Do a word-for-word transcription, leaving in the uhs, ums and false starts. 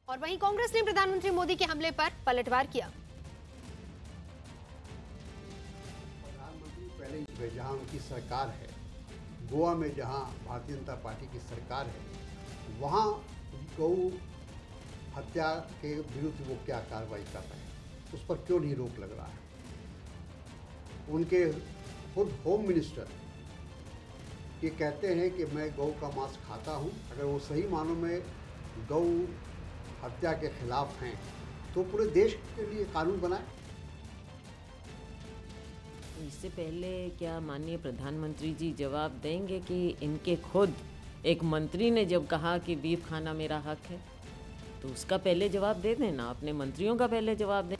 और वहीं कांग्रेस ने प्रधानमंत्री मोदी के हमले पर पलटवार किया। प्रधानमंत्री पहले जहां उनकी सरकार है, गोवा में जहां भारतीय जनता पार्टी की सरकार है, वहां गौ हत्या के विरुद्ध वो क्या कार्रवाई कर रहे हैं, उस पर क्यों नहीं रोक लग रहा है। उनके खुद होम मिनिस्टर ये कहते हैं कि मैं गौ का मांस खाता हूं। अगर वो सही मानों में गौ हत्या के खिलाफ हैं तो पूरे देश के लिए कानून बनाए। इससे पहले क्या माननीय प्रधानमंत्री जी जवाब देंगे कि इनके खुद एक मंत्री ने जब कहा कि बीफ खाना मेरा हक है, तो उसका पहले जवाब दे देना, अपने मंत्रियों का पहले जवाब दें।